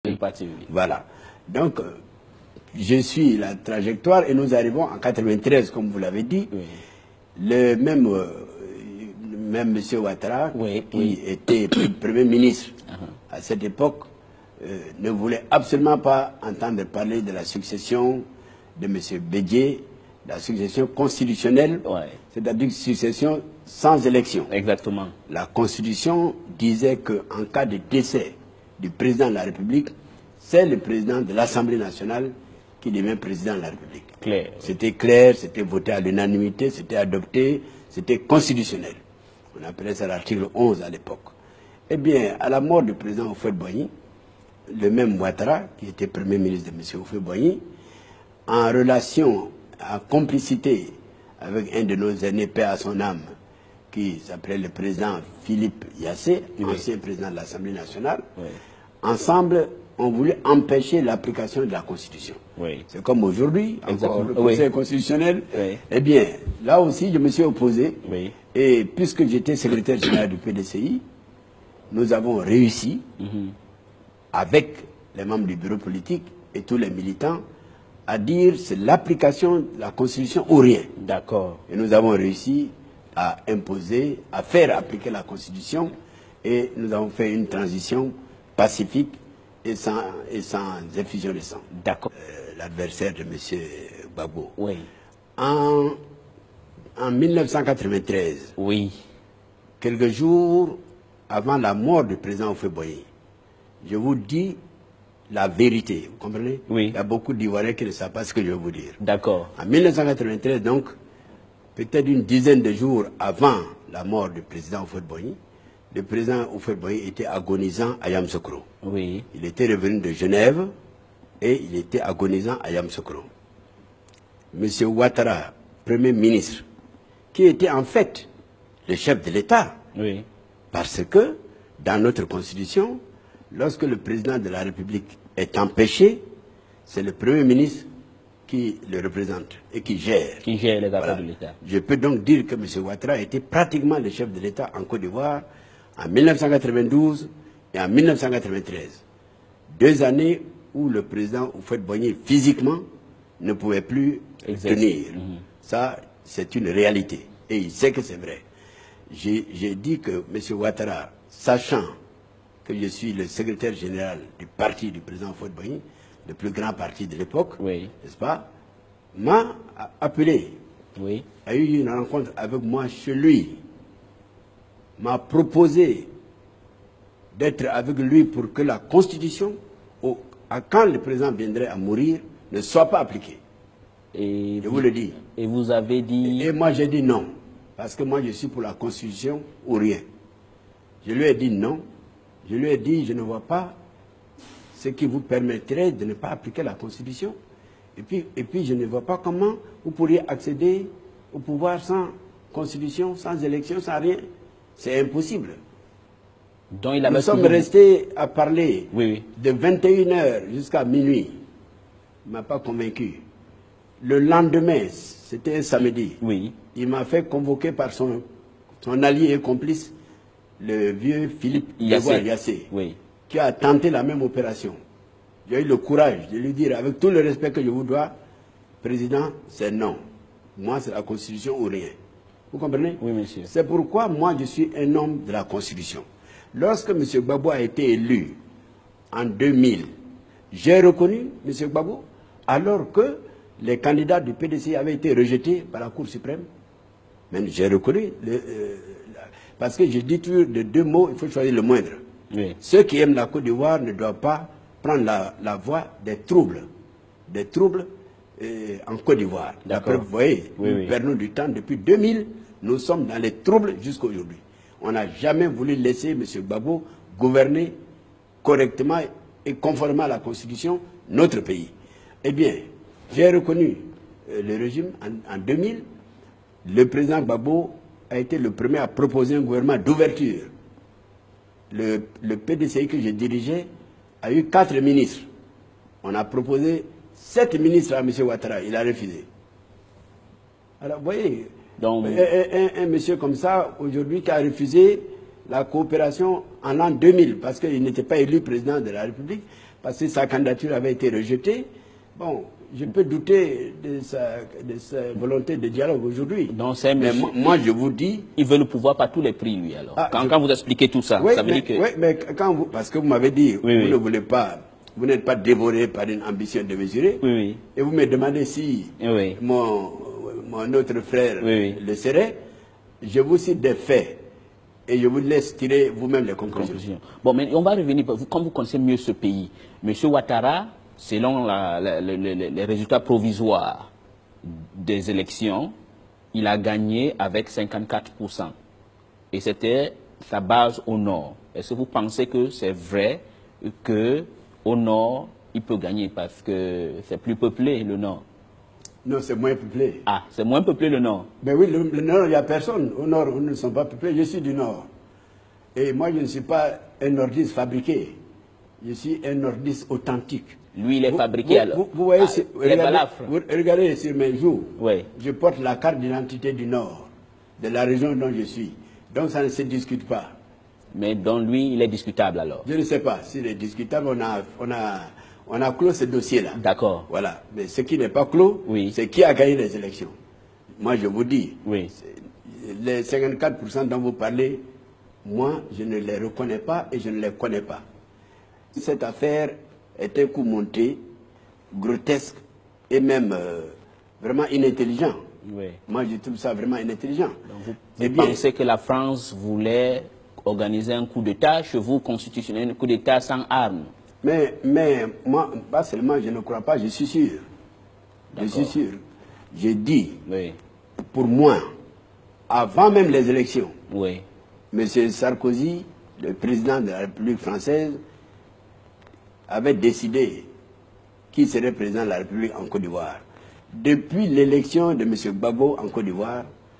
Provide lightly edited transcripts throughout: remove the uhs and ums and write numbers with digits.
Le parti, oui. Voilà. Donc, je suis la trajectoire et nous arrivons en 93, comme vous l'avez dit. Oui. Le même M. Ouattara, qui était Premier ministre à cette époque, ne voulait absolument pas entendre parler de la succession de M. Bédié, la succession constitutionnelle, c'est-à-dire une succession sans élection. Exactement. La Constitution disait qu'en cas de décès du président de la République, c'est le président de l'Assemblée nationale qui devient président de la République. C'était clair, c'était voté à l'unanimité, c'était adopté, c'était constitutionnel. On appelait ça l'article 11 à l'époque. Eh bien, à la mort du président Houphouët-Boigny, le même Ouattara, qui était Premier ministre de M. Houphouët-Boigny, en relation, en complicité avec un de nos aînés, paix à son âme, qui s'appelait le président Philippe Yassé, ancien président de l'Assemblée nationale, ensemble, on voulait empêcher l'application de la Constitution. C'est comme aujourd'hui, encore le Conseil constitutionnel. Eh bien, là aussi, je me suis opposé. Et puisque j'étais secrétaire général du PDCI, nous avons réussi, avec les membres du bureau politique et tous les militants, à dire c'est l'application de la Constitution ou rien. D'accord. Et nous avons réussi à imposer, à faire appliquer la Constitution, et nous avons fait une transition pacifique et sans effusion de sang. D'accord. L'adversaire de M. Gbagbo. Oui. En 1993, quelques jours avant la mort du président Houphouët-Boigny, je vous dis la vérité, vous comprenez? Il y a beaucoup d'Ivoiriens qui ne savent pas ce que je vais vous dire. D'accord. En 1993, donc, peut-être une dizaine de jours avant la mort du président Houphouët-Boigny, le président Houphouët-Boigny était agonisant à Yamoussoukro. Il était revenu de Genève et il était agonisant à Yamoussoukro. M. Ouattara, Premier ministre, qui était en fait le chef de l'État, parce que dans notre Constitution, lorsque le président de la République est empêché, c'est le Premier ministre qui le représente et qui gère. Qui gère les affaires de l'État. Je peux donc dire que M. Ouattara était pratiquement le chef de l'État en Côte d'Ivoire en 1992 et en 1993. 2 années où le président Houphouët-Boigny physiquement ne pouvait plus tenir. Ça, c'est une réalité. Et il sait que c'est vrai. J'ai dit que M. Ouattara, sachant que je suis le secrétaire général du parti du président Houphouët-Boigny, le plus grand parti de l'époque, n'est-ce pas, m'a appelé, a eu une rencontre avec moi chez lui, m'a proposé d'être avec lui pour que la Constitution, quand le président viendrait à mourir, ne soit pas appliquée. Et je vous le dis. Et vous avez dit... Et moi j'ai dit non, parce que moi je suis pour la Constitution ou rien. Je lui ai dit non. Je lui ai dit, je ne vois pas ce qui vous permettrait de ne pas appliquer la Constitution. Et puis je ne vois pas comment vous pourriez accéder au pouvoir sans Constitution, sans élection, sans rien. C'est impossible. Donc, nous sommes restés à parler de 21h jusqu'à minuit. Il ne m'a pas convaincu. Le lendemain, c'était un samedi, il m'a fait convoquer par son allié et complice, le vieux Philippe Yassé, qui a tenté la même opération. J'ai eu le courage de lui dire, avec tout le respect que je vous dois, président, c'est non. Moi, c'est la Constitution ou rien. Vous comprenez? Oui, monsieur. C'est pourquoi moi, je suis un homme de la Constitution. Lorsque M. Gbagbo a été élu en 2000, j'ai reconnu M. Gbagbo, alors que les candidats du PDC avaient été rejetés par la Cour suprême. Mais j'ai reconnu, parce que je dis toujours de 2 mots, il faut choisir le moindre. Ceux qui aiment la Côte d'Ivoire ne doivent pas prendre la voie des troubles en Côte d'Ivoire. D'après, vous voyez, nous perdons du temps. Depuis 2000, nous sommes dans les troubles jusqu'à aujourd'hui. On n'a jamais voulu laisser M. Gbagbo gouverner correctement et conformément à la Constitution notre pays. Eh bien, j'ai reconnu le régime en 2000. Le président Gbagbo a été le premier à proposer un gouvernement d'ouverture. Le PDCI que je dirigeais a eu 4 ministres. On a proposé 7 ministres à M. Ouattara. Il a refusé. Alors, vous voyez, donc, un monsieur comme ça, aujourd'hui, qui a refusé la coopération en l'an 2000, parce qu'il n'était pas élu président de la République, parce que sa candidature avait été rejetée. Bon, je peux douter de sa volonté de dialogue aujourd'hui. Mais moi, je vous dis... Il veut le pouvoir par tous les prix, lui, alors. Quand vous expliquez tout ça, oui, ça veut dire que... Oui, mais quand vous... Parce que vous m'avez dit, vous ne voulez pas... Vous n'êtes pas dévoré par une ambition démesurée. Et vous me demandez si mon autre frère le serait. Je vous cite des faits. Et je vous laisse tirer vous-même les conclusions. Bon, mais on va revenir, comme vous connaissez mieux ce pays. M. Ouattara, selon les résultats provisoires des élections, il a gagné avec 54%. Et c'était sa base au nord. Est-ce que vous pensez que c'est vrai qu'au nord, il peut gagner parce que c'est plus peuplé, le nord? Non, c'est moins peuplé. Ah, c'est moins peuplé le nord? Ben oui, le nord, il n'y a personne. Au nord, ils ne sont pas peuplés. Je suis du nord. Et moi, je ne suis pas un nordiste fabriqué. Je suis un nordiste authentique. Lui, il est fabriqué alors. Vous voyez, regardez sur mes joues. Je porte la carte d'identité du nord, de la région dont je suis. Donc ça ne se discute pas. Mais dans lui, il est discutable alors? Je ne sais pas. S'il est discutable, on a clos ce dossier-là. D'accord. Voilà. Mais ce qui n'est pas clos, c'est qui a gagné les élections. Moi, je vous dis, les 54% dont vous parlez, moi, je ne les reconnais pas et je ne les connais pas. Cette affaire est un coup monté, grotesque et même vraiment inintelligent. Moi, je trouve ça vraiment inintelligent. Donc, vous pensez que la France voulait organiser un coup d'État chez vous, constitutionnel, un coup d'État sans armes? Mais moi, pas seulement je ne crois pas, je suis sûr. Je suis sûr. Je dis, pour moi, avant même les élections, M. Sarkozy, le président de la République française, avait décidé qui serait président de la République en Côte d'Ivoire. Depuis l'élection de M. Gbagbo en Côte d'Ivoire,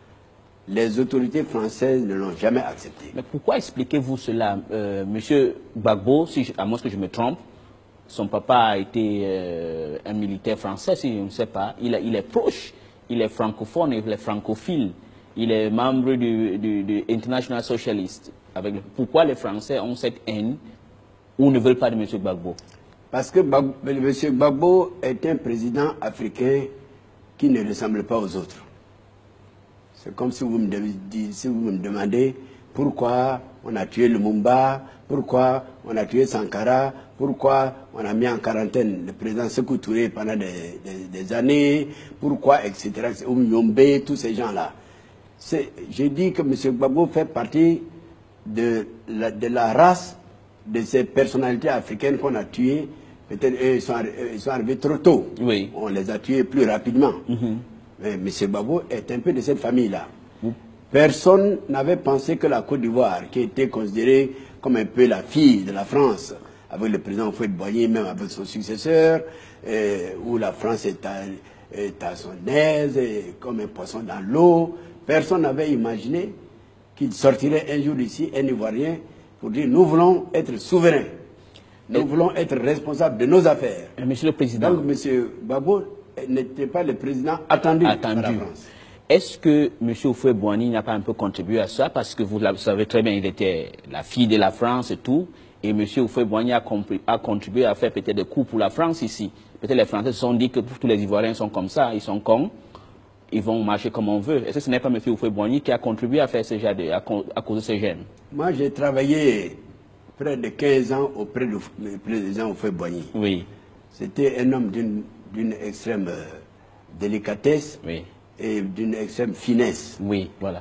les autorités françaises ne l'ont jamais accepté. Mais pourquoi expliquez-vous cela? M. Gbagbo, à moins que je me trompe, son papa a été un militaire français, si je ne sais pas. Il est proche, il est francophone, il est francophile. Il est membre du International Socialist. Pourquoi les Français ont cette haine ou ne veulent pas de M. Gbagbo? Parce que M. Gbagbo est un président africain qui ne ressemble pas aux autres. C'est comme si vous me demandez pourquoi on a tué Lumumba, pourquoi on a tué Sankara, pourquoi on a mis en quarantaine le président Sékou Touré pendant des années, pourquoi, etc., ou Nyombe, tous ces gens-là. J'ai dit que M. Gbagbo fait partie de la race de ces personnalités africaines qu'on a tuées. Peut-être ils sont arrivés trop tôt. On les a tués plus rapidement. Mais M. Gbagbo est un peu de cette famille-là. Personne n'avait pensé que la Côte d'Ivoire, qui était considérée comme un peu la fille de la France, avec le président Houphouët-Boigny, même avec son successeur, où la France est à son aise, comme un poisson dans l'eau, personne n'avait imaginé qu'il sortirait un jour ici, un Ivoirien, pour dire nous voulons être souverains. Nous voulons être responsables de nos affaires. Monsieur le Président. Donc M. Gbagbo n'était pas le président attendu par la France. Est-ce que M. Houphouët-Boigny n'a pas un peu contribué à ça? Parce que vous le savez très bien, il était la fille de la France et tout. Et M. Houphouët-Boigny a contribué à faire peut-être des coups pour la France ici. Peut-être les Français se sont dit que tous les Ivoiriens sont comme ça, ils sont cons. Ils vont marcher comme on veut. Est-ce que ce n'est pas M. Houphouët-Boigny qui a contribué à faire ce genre à cause de ces gènes? Moi, j'ai travaillé près de 15 ans auprès du président Houphouët-Boigny. Oui. C'était un homme d'une extrême délicatesse et d'une extrême finesse. Oui, voilà.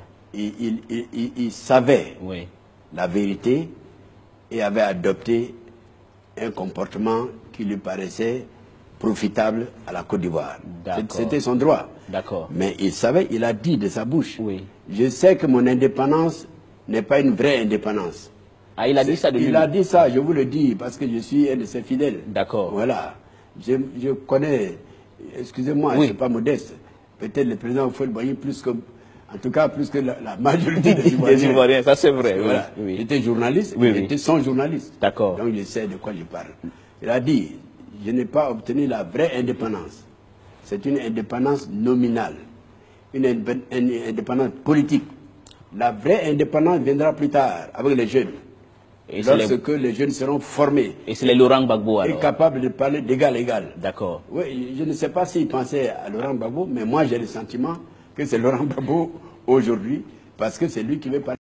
Il savait la vérité et avait adopté un comportement qui lui paraissait profitable à la Côte d'Ivoire. C'était son droit. D'accord. Mais il savait, il a dit de sa bouche, je sais que mon indépendance n'est pas une vraie indépendance. Ah, il a dit ça de lui? Il a dit ça, je vous le dis, parce que je suis un de ses fidèles. D'accord. Voilà. Je connais, excusez-moi, je ne suis pas modeste, peut-être le président Houphouët-Boigny plus que, en tout cas, plus que la majorité des Ivoiriens. Des Ivoiriens, ça c'est vrai. Voilà. J'étais journaliste, j'étais son journaliste. D'accord. Donc je sais de quoi je parle. Il a dit, je n'ai pas obtenu la vraie indépendance. C'est une indépendance nominale, une indépendance politique. La vraie indépendance viendra plus tard, avec les jeunes. lorsque les jeunes seront formés. Et c'est les Laurent Gbagbo alors. Et capables de parler d'égal à égal. D'accord. Oui, je ne sais pas s'ils pensaient à Laurent Gbagbo, mais moi j'ai le sentiment que c'est Laurent Gbagbo aujourd'hui, parce que c'est lui qui veut parler.